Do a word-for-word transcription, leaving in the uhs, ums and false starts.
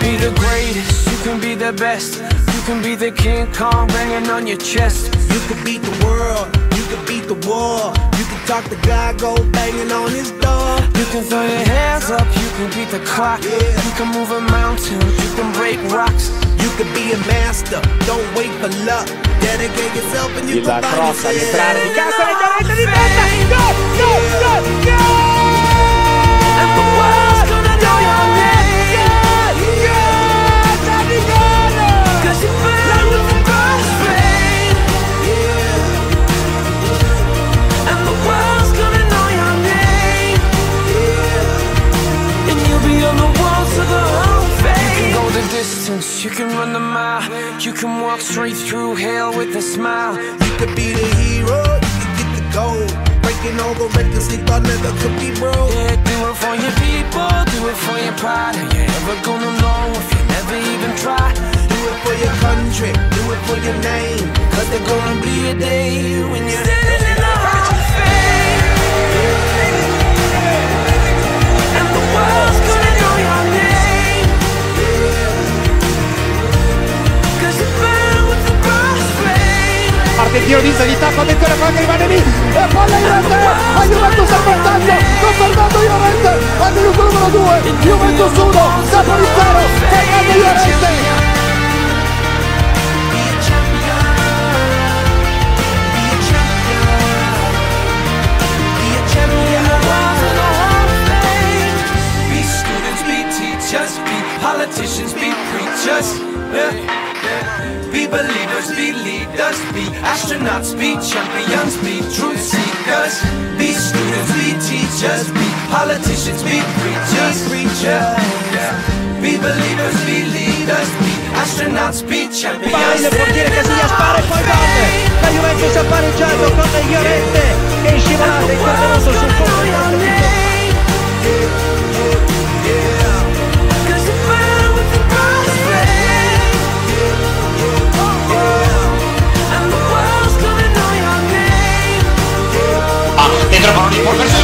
be the greatest, you can be the best. You can be the King Kong banging on your chest. You can beat the world, you can beat the war. You can talk to God, go banging on his door. You can throw your hands up, you can beat the clock. Yeah. You can move a mountain, you can break rocks. You can be a master, don't wait for luck. Dedicate yourself and you can find cross all'entrare di casa, yourself. di testa. No, no, no, no! And the world's gonna know your name. Cause you burn with the cross flame. And the world's gonna know your name. And you'll be on the walls of the Hall of Fame. You can go the distance, you can run the mile. You can walk straight through hell with a smile. You could be the hero, you can get the gold. Breaking all the records they thought never could be broke. Yeah, do it for your people, do it for your pride. Are you ever gonna know if you never even try? Do it for your country, do it for your name. Cause there's gonna be a day when you're standing in the Hall of Fame. And the world's gonna know your name. Cause you burn with the cross flame. Parte il tiro di Inzaghi, tappa ancora, palla che rimane lì e palla in rete, a Juventus al vantaggio, confermando Llorente al minuto numero due, Juventus uno, Napoli zero, Fernando Llorente. Politicians be preachers, yeah, yeah. Be believers, be leaders, be astronauts, be champions, be truth seekers. Be students, be teachers, be politicians, be preachers, preachers, yeah. Be believers, be leaders, be astronauts, be champions. Palla il portiere Casillas spara e poi gol. La Juventus ha pareggiato con Llorente che è scivolato e intervenuto sul colpo. Pedro Paoli, por